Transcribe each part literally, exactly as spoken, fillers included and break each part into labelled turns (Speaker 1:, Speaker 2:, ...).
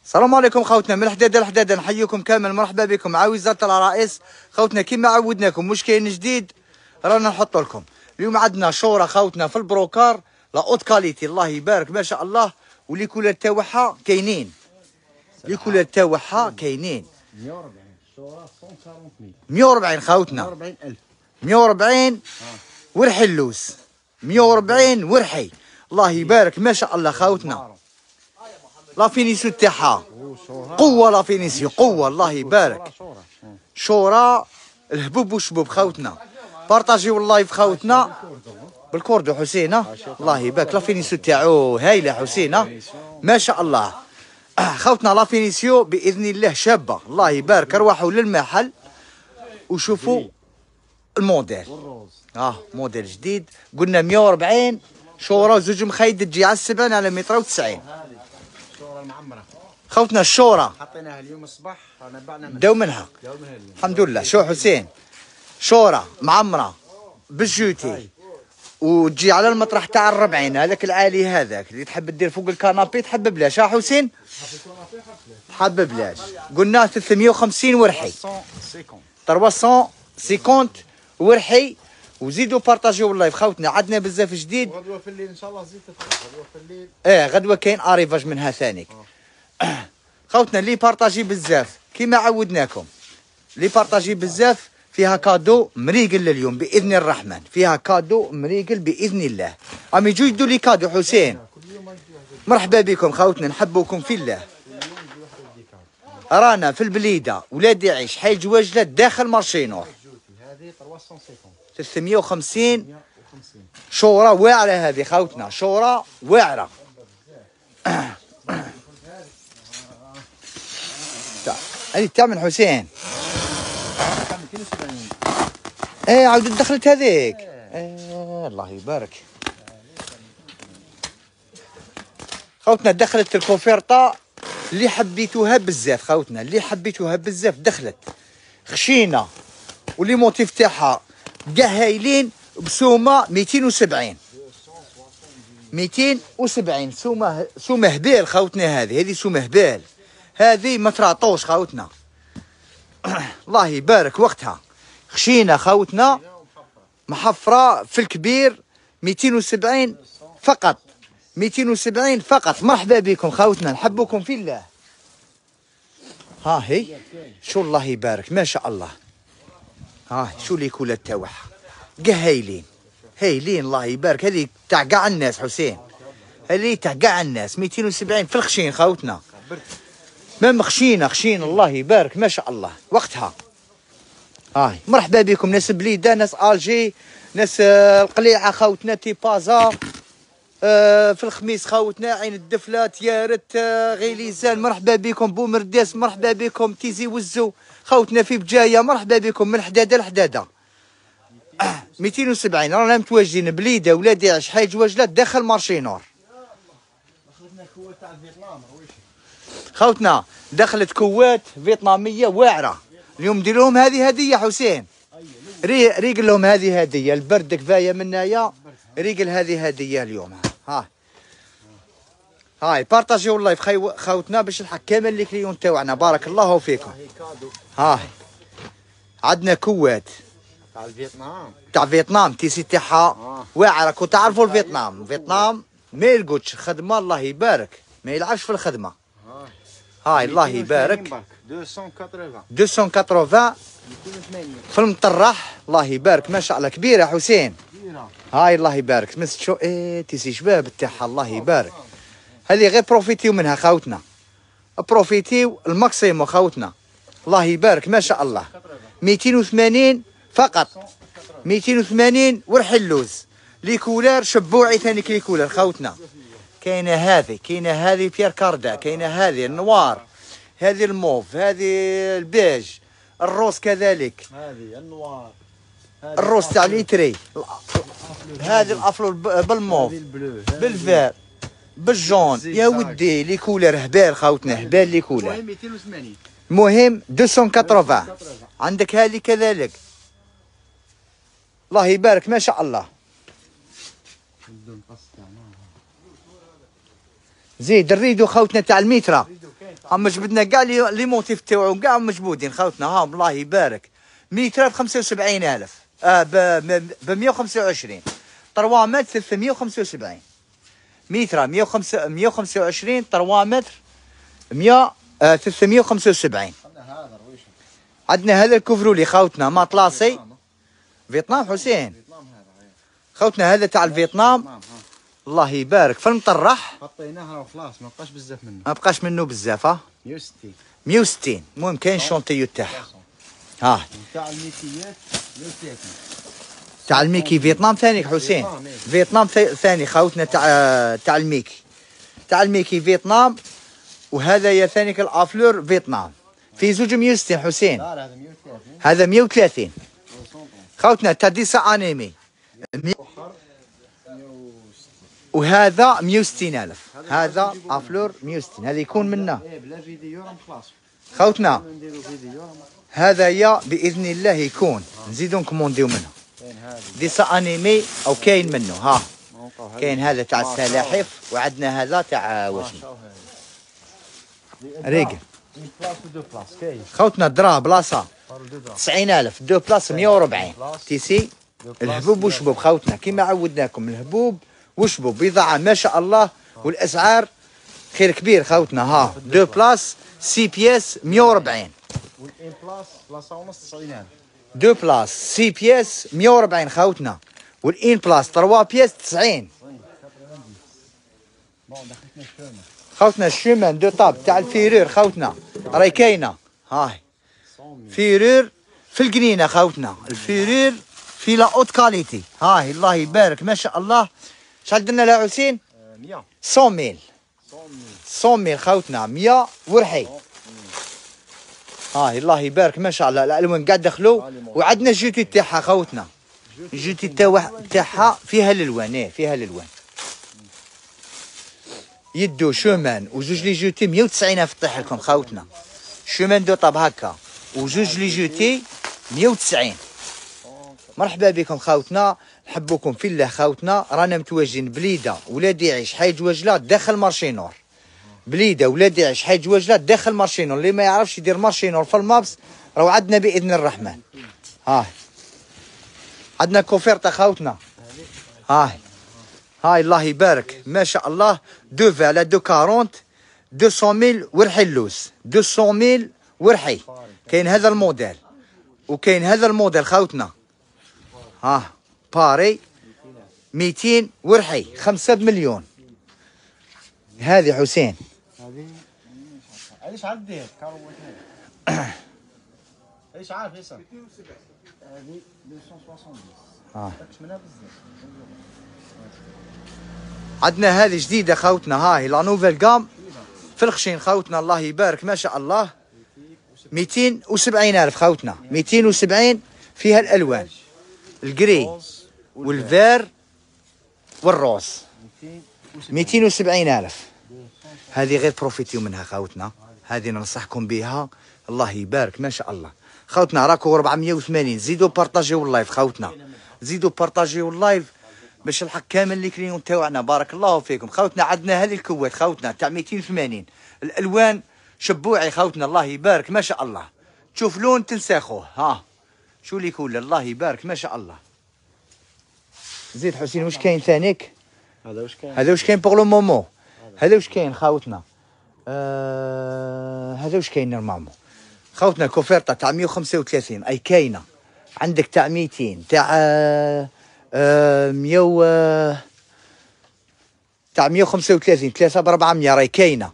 Speaker 1: السلام عليكم خوتنا من الحداده الحداده، نحييكم كامل، مرحبا بكم مع وزاره العرائس. خوتنا كيما عودناكم مش كاين جديد رانا نحط لكم. اليوم عندنا شوره خوتنا في البروكار لا اوت كاليتي، الله يبارك ما شاء الله، ولي كولر تاعها كاينين، لي كولر تاعها كاينين.
Speaker 2: مية وأربعين شوره مية وأربعين
Speaker 1: مية وأربعين خوتنا،
Speaker 2: مية وأربعين ألف
Speaker 1: مية وأربعين ورحلوس، مية وأربعين ورحي، الله يبارك ما شاء الله خوتنا. لا فينيسيو تاعها قوه، لا فينيسيو قوه، الله يبارك. شورى الهبوب وشبوب خوتنا، بارطاجيو اللايف خوتنا بالكوردو حسين، الله يبارك. لا فينيسيو تاعو هايله حسين ما شاء الله خوتنا. لا فينيسيو باذن الله شابه، الله يبارك. روحوا للمحل وشوفوا الموديل، اه موديل جديد. قلنا مية وأربعين شورى زوج مخيد تجي على السبعين على متر وتسعين.
Speaker 2: الشوره المعمره
Speaker 1: خوتنا الشورى
Speaker 2: حطيناها اليوم الصباح، رانا بعنا
Speaker 1: داو منها الحمد لله. شو حسين شورى معمره بالجوتي وتجي على المطرح تاع الربعين، هذاك العالي هذاك اللي تحب دير فوق الكنابي تحب بلاش. ها حسين حب بلاش. قلنا ثلاثمية وخمسين ورحي، ثلاثمية وخمسين ورحي. وزيدوا بارطاجيو اللايف خوتنا، عندنا بزاف جديد.
Speaker 2: غدوه في الليل ان شاء الله زيد تدخل غدوه في الليل.
Speaker 1: اه غدوه كاين اريفاج منها ثاني. خوتنا اللي بارطاجي بزاف كيما عودناكم، اللي بارطاجي بزاف فيها كادو مريقل لليوم باذن الرحمن، فيها كادو مريقل باذن الله. عم يجوا يدوا لي كادو حسين، مرحبا بكم خوتنا، نحبوكم في الله. رانا في البليده ولاد يعيش حي جواجلة داخل مارشينور.
Speaker 2: هذه
Speaker 1: ثلاثمية وخمسين شورى واعره هذه خوتنا، شورى واعره. هذه تاع من حسين. ايه عاود دخلت هذيك. ايه الله يبارك خوتنا، دخلت الكوفيرطه اللي حبيتوها بزاف خوتنا، اللي حبيتوها بزاف دخلت خشينه، واللي موتيف تاعها كاع هايلين بسومه مئتين وسبعين مئتين وسبعين سومه سومه هبال خوتنا. هذه هذه سومه هبال، هذه ما تراطوش خوتنا الله يبارك وقتها. خشينه خوتنا محفره في الكبير مئتين وسبعين فقط، مئتين وسبعين فقط. مرحبا بكم خوتنا، نحبكم في الله. ها هي شو الله يبارك ما شاء الله. ها شو لي كولر تاعها كاع هايلين هايلين الله يبارك. هذه تاع كاع الناس حسين، هذه تاع كاع الناس. مئتين وسبعين في الخشين خوتنا، مام خشينه خشين الله يبارك ما شاء الله وقتها. هاي مرحبا بكم ناس بليده، ناس الجي، ناس القليعه خوتنا، تيبازا آه في الخميس خوتنا، عين الدفله، تيارت، آه غيليزان، مرحبا بكم. بومرداس مرحبا بكم. تيزي وزو خوتنا في بجايه، مرحبا بكم من الحداده الحداده. آه مئتين وسبعين رانا متواجدين بليده ولاد يعيش حي جواجلة داخل مارشينور. خوتنا دخلت كوات فيتناميه واعره، اليوم ندير لهم هذه هديه حسين. ري ريقل لهم هذه هديه، البرد كفايه منايا، ريقل هذه هديه اليوم. ها هاي بارطاجيو اللايف خي خوتنا باش نلحق كامل لي كليون تاعنا، بارك الله فيكم. هاي عندنا كوات
Speaker 2: تاع الفيتنام،
Speaker 1: تاع فيتنام، تيسي تاعها واعره. كنت تعرفوا الفيتنام، فيتنام ما يلقوتش خدمه الله يبارك، ما يلعبش في الخدمه. هاي الله يبارك
Speaker 2: مئتين وثمانين
Speaker 1: مئتين وثمانين في المطرح الله يبارك ما شاء الله. كبيره حسين هاي الله يبارك. مس شو ايه تيسي شباب تاعها الله يبارك. هذه غير بروفيتيو منها خوتنا، بروفيتيو الماكسيمو خوتنا الله يبارك ما شاء الله. مئتين وثمانين فقط، مئتين وثمانين ورحلوز. لي كولار شبوعي ثاني كلي كولار خوتنا. كاينه هذه، كاينه هذه بيير كاردا، كاينه هذه النوار، هذه الموف، هذه البيج، الروس كذلك،
Speaker 2: هذه النوار،
Speaker 1: الروس تاع ليتري، هذه الافلو بالموف بالفير بالجون. يا ودي لي كولر هبال خوتنا هبال لي كولر.
Speaker 2: المهم مئتين وثمانين،
Speaker 1: المهم مئتين وثمانين. عندك هذه كذلك الله يبارك ما شاء الله. زيد الريدو خوتنا تاع الميترا، هم جبدنا كاع لي لي موتيف تاوعهم كاع مجبودين خوتنا. ها الله يبارك. متر ب خمسة وسبعين ألف، اه ب مية وخمسة وعشرين. ثلاثة متر ثلاثمية وخمسة وسبعين. متر مية وخمسة وعشرين، ثلاثة متر مية ثلاثمية وخمسة وسبعين. عندنا هذا الكوفرولي خوتنا ماطلاسي فيتنام حسين. خوتنا هذا تاع الفيتنام الله يبارك في المطرح.
Speaker 2: حطيناها وخلاص ما بقاش بزاف منه.
Speaker 1: ما بقاش منه بزاف. ها
Speaker 2: مية وستين.
Speaker 1: مية وستين. المهم كاين شونتيو تاعها. ها
Speaker 2: تاع الميكيات مية وثلاثين.
Speaker 1: تاع الميكي فيتنام ثاني حسين. فيتنام ثاني خوتنا تاع تاع الميكي. تاع الميكي فيتنام. وهذا يا ثاني الافلور فيتنام. في زوج مية وستين حسين.
Speaker 2: لا لا هذا مية وثلاثين.
Speaker 1: هذا مية وثلاثين. خوتنا تاع ديسا انيمي. وهذا مية وستين ألف. هذا افلور مية وستين. هذا يكون منا.
Speaker 2: ايه بلا فيديو راهم خلاص.
Speaker 1: خوتنا
Speaker 2: نديرو فيديو.
Speaker 1: هذا يا باذن الله يكون نزيدو نكومونديو منه. ديسا انيمي او كاين منه. ها كاين هذا تاع السلاحف وعندنا هذا تاع وشنو ريقل. خوتنا دراه بلاصه تسعين ألف. دو بلاص مية وأربعين. تيسي الهبوب وشبوب خوتنا كيما عودناكم. الهبوب وشبوب بضاعه ما شاء الله. والاسعار خير كبير خوتنا. ها دو بلاص سي بياس مية وأربعين.
Speaker 2: والان بلاص بلاصه ونص تسعين ألف.
Speaker 1: دو بلاص سي بياس مية وأربعين خوتنا. والان بلاص ثلاثة بياس تسعين. خوتنا الشومان دو طاب تاع الفيرور خوتنا راهي كاينه. هاي فيرور في القنينه خوتنا. الفيرور في لا اوت كاليتي. هاي الله يبارك ما شاء الله. شحال درنا لها حسين؟
Speaker 2: مية.
Speaker 1: مية ميل. مية ميل خوتنا مية ورحي. هاي الله يبارك ما شاء الله. الالوان قاعد دخلوا. وعندنا الجوتي تاعها خوتنا. الجوتي تاعها فيها الالوان. ايه فيها الالوان. يدو شومان وزوج لي جوتي مية وتسعين ألف طيح لكم خوتنا. شومان دو طاب هكا وزوج لي جوتي مية وتسعين. مرحبا بكم خوتنا. نحبوكم في الله خوتنا. رانا متواجدين بليده ولادي يعيش حي جواجله داخل مارشي نور. بليده ولادي يعيش حي جواجله داخل مارشي نور. اللي ما يعرفش يدير مارشي نور في المابس راهو عندنا باذن الرحمن. هاي عندنا كوفيرتا خوتنا. هاي هاي الله يبارك ما شاء الله. دو في على دو كارونت. دومية ميل ورحي اللوز. دومية ميل ورحي. كاين هذا الموديل وكاين هذا الموديل خوتنا. ها باري ميتين ورحي. خمسة بمليون. هذه حسين.
Speaker 2: هذه علاش عاد دير كارو ايش عارف يسر. هذه ميتين وسبعين. اه منها بزاف.
Speaker 1: عندنا هذه جديده خوتنا. هاي لا نوفيل كام في الخشين خوتنا الله يبارك ما شاء الله. ميتين وسبعين ألف خوتنا. ميتين وسبعين فيها الالوان الجري والفير والروز. ميتين وسبعين ألف. هذه غير بروفيتيو منها خوتنا. هذه ننصحكم بها الله يبارك ما شاء الله. خوتنا راكو أربعمية وثمانين. زيدوا بارطاجيو اللايف خوتنا. زيدوا بارطاجيو اللايف باش الحق كامل لي كليون تاوعنا. بارك الله فيكم خوتنا. عندنا هذه الكوات خوتنا تاع ميتين وثمانين. الالوان شبوعي خوتنا الله يبارك ما شاء الله. تشوف لون تنساخوه. ها شو اللي يقول الله يبارك ما شاء الله. زيد حسين واش كاين ثانيك؟
Speaker 2: هذا واش كاين؟
Speaker 1: هذا واش كاين بوغ لو مومون. هذا واش كاين خوتنا؟ آه هذا واش كاين نورمالمون خوتنا. كوفيرتا تاع مية وخمسة وثلاثين اي كاينه. عندك تاع ميتين تاع آه مية و تاع مية وخمسة وثلاثين ثلاثة ب أربعمية راهي كاينه.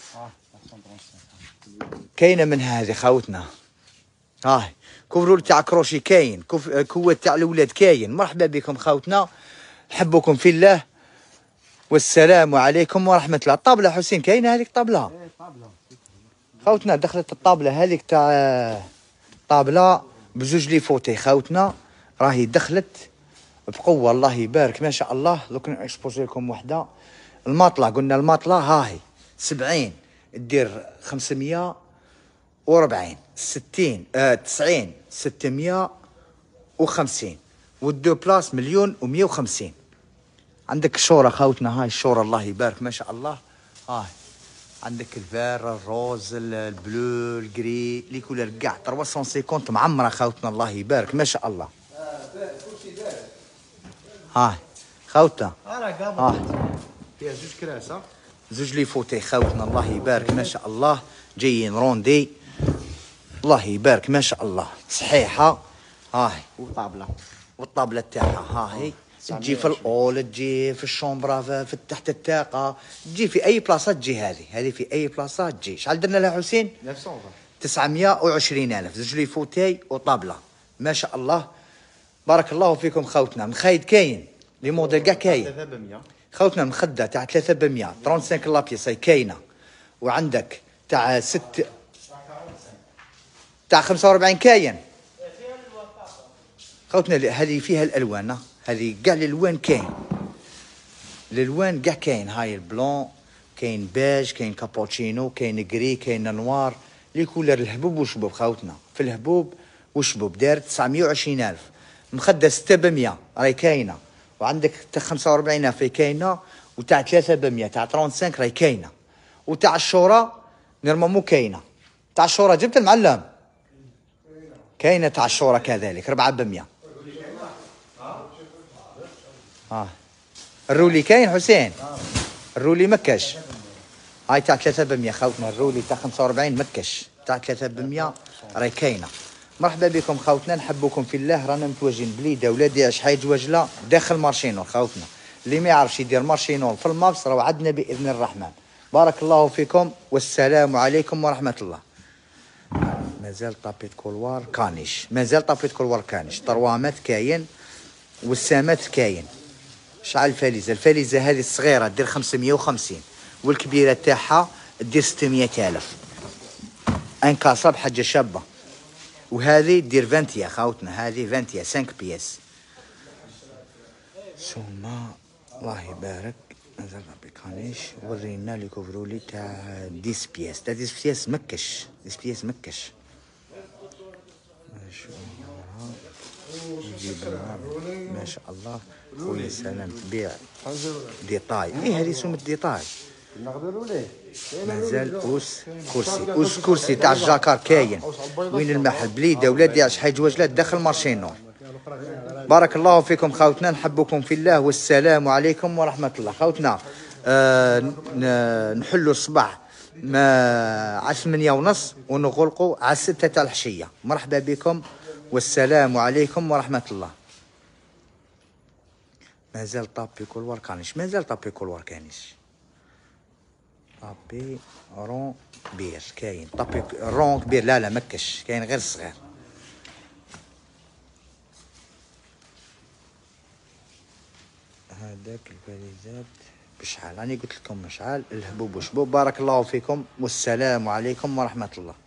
Speaker 1: كاينه من هذه خوتنا. هاي كوفرول تاع كروشي كاين. كوف... كوات تاع الاولاد كاين. مرحبا بكم خوتنا. نحبكم في الله والسلام عليكم ورحمه الله. الطابله حسين كاينه هذيك طابله. خوتنا دخلت الطابله هذيك تاع طابله بزوج لي فوتي خوتنا. راهي دخلت بقوه الله يبارك ما شاء الله. دوك نكسبوزي لكم وحده. الماطله قلنا الماطله هاي سبعين دير خمسمية وأربعين. ستين آه تسعين ستمية وخمسين. والدو بلاس مليون ومية وخمسين. عندك الشورى خوتنا. هاي الشورى الله يبارك ما شاء الله. هاي عندك الفير، الروز، البلو، الجري، لي كولر كاع ثلاثمية وخمسين معمره خوتنا. الله يبارك ما شاء الله.
Speaker 2: اه بارك كلشي بارك.
Speaker 1: هاي خوتنا
Speaker 2: اه كابا
Speaker 1: ها
Speaker 2: فيها زوج كراسه،
Speaker 1: زوج لي فوتي خوتنا. الله يبارك ما شاء الله. جايين روندي. الله يبارك ما شاء الله صحيحه. هاي
Speaker 2: وطابله
Speaker 1: والطابله تاعها ها هي. تجي في الاول، تجي في الشومبرا، في, في تحت الطاقه، تجي في اي بلاصه. تجي هذه هذه في اي بلاصه تجي. شحال درنا لها حسين؟ تسعمية وعشرين الف. زوج لي فوتي وطابله ما شاء الله. بارك الله فيكم خوتنا. مخايد كاين لي موديل كاع كاين
Speaker 2: ثلاثة بمية
Speaker 1: خوتنا. مخده تاع ثلاثة بمية خمسة وثلاثين لابيس هي كاينه. وعندك تاع ست تاع خمسة وأربعين كاين خوتنا. هذه فيها الالوان، هذه كاع الالوان كاين. الالوان كاع كاين. هاي البلون كاين، بيج كاين، كابوتشينو كاين، جري كاين، نوار، لي كولر الهبوب وشبوب خوتنا. في الهبوب وشبوب داير تسعمية وعشرين الف. مخده ستة بمية راهي كاينه. وعندك تاع خمسة وأربعين الف راهي كاينه. وتاع ثلاثة بمية تاع خمسة وثلاثين راهي كاينه. وتاع الشورى نورمالمون كاينه. تاع الشورى جبت المعلم كاينه. تاع الشورى كذلك أربعة بمية. اه الرولي كاين حسين؟ الرولي مكش. هاي تاع ثلاثة بمية خوتنا. الرولي تاع خمسة وأربعين مكش. تاع ثلاثة بمية راهي كاينه. مرحبا بكم خوتنا، نحبكم في الله. رانا متواجدين بليده ولادي عش حاج وجله داخل مارشينول خوتنا. اللي ما يعرفش يدير مارشينول في الماكس راه عندنا باذن الرحمن. بارك الله فيكم والسلام عليكم ورحمه الله. مازال طابيت كولوار كانيش. مازال طابيت كولوار كانيش. طروامات كاين والسامات كاين. شحال الفاليزه؟ الفاليزه هذه الصغيره دير خمسمية وخمسين والكبيره تاعها دير ستمية الف. انكاسه بحاجه شابه. وهذه دير فانتيا خاوتنا. هذه فانتيا خمسة بياس. ثم الله يبارك مازال ربي كانيش. ورينا لي كوفرولي تاع عشرة بياس. تاع عشرة بياس مكش. عشرة بياس مكش. ما شاء الله. خويا سلام تبيع ديطاي. ايه هذه سومة ديطاي. مازال اوس كرسي. اوس كرسي تاع الجاكار كاين. وين المحل؟ بليده ولادي عش حاج وجلات داخل مارشينور. بارك الله فيكم خوتنا، نحبكم في الله والسلام عليكم ورحمه الله. خوتنا آه نحلوا الصباح ما على ثمانية ونص ونغلقوا على ستة تاع الحشيه. مرحبا بكم والسلام عليكم ورحمه الله. مازال طابي كولوار كانيش. مازال طابي كولوار كانيش. طابي رون كبير كاين. طابي رون كبير لا لا مكش كاين غير الصغير. هذاك الفاليزات بشحال راني قلت لكم شحال. الهبوب وشبوب. بارك الله فيكم والسلام عليكم ورحمه الله.